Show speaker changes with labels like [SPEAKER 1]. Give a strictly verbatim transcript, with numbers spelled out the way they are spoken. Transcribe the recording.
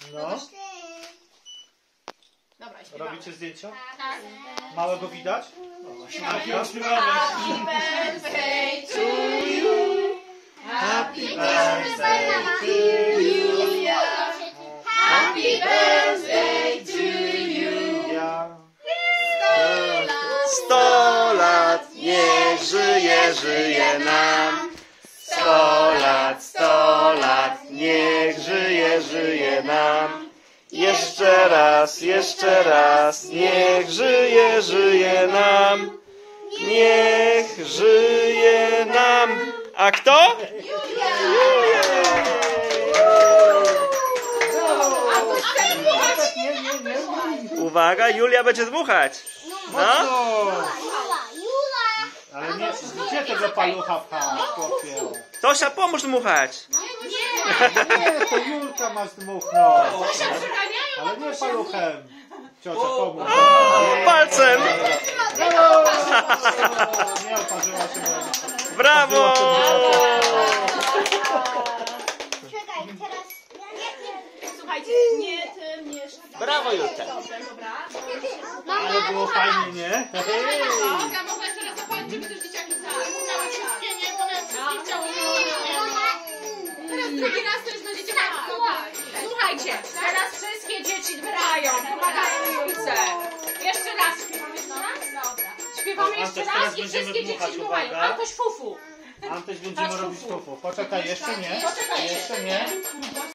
[SPEAKER 1] No.
[SPEAKER 2] Dobra, śpiewamy.
[SPEAKER 1] Robicie zdjęcia?
[SPEAKER 2] Tak.
[SPEAKER 1] Małego widać?
[SPEAKER 2] Happy birthday to you. Happy birthday to you. Happy birthday to you.
[SPEAKER 1] Ja.
[SPEAKER 3] Sto lat niech żyje, żyje nam. Sto lat, sto lat niech żyje, żyje nam. Jeszcze raz, jeszcze raz niech żyje, żyje nam. Niech żyje nam. A kto? Julia!
[SPEAKER 1] Nie, nie, nie.
[SPEAKER 3] Uwaga, Julia będzie dmuchać. No.
[SPEAKER 1] Ale nie, gdzie tego palucha pchasz, chłopie?
[SPEAKER 3] Tosia, pomóż dmuchać.
[SPEAKER 1] Nie, to Julka ma zdmuchnąć. Ale nie paluchem. Ciocia, pomóż.
[SPEAKER 3] O, palcem.
[SPEAKER 1] Nie oparzyła się moja.
[SPEAKER 3] Brawo.
[SPEAKER 4] Czekaj, teraz...
[SPEAKER 2] Słuchajcie, nie tym, nie szybko.
[SPEAKER 3] Brawo, Julka.
[SPEAKER 2] Dobrze, dobra.
[SPEAKER 1] Ale było fajnie, nie?
[SPEAKER 2] Olga, można jeszcze raz zapalić, żeby też dzieciaki tak. Wszystkie, nie? Bo one wszystkie chciały. Teraz drugi raz też do dzieciaków. Słuchajcie, teraz wszystkie dzieci dbrają, pomagają Julce. Jeszcze raz śpiewamy jeszcze raz? Dobra. Śpiewamy jeszcze
[SPEAKER 1] Antoś,
[SPEAKER 2] raz
[SPEAKER 1] teraz
[SPEAKER 2] i
[SPEAKER 1] będziemy
[SPEAKER 2] wszystkie dzieci
[SPEAKER 1] dmuchać,
[SPEAKER 2] dmuchają.
[SPEAKER 1] uwaga.
[SPEAKER 2] Antoś fufu.
[SPEAKER 1] Antoś, będziemy robić fufu. Poczekaj, jeszcze nie.
[SPEAKER 2] Poczekajcie.
[SPEAKER 1] Jeszcze nie.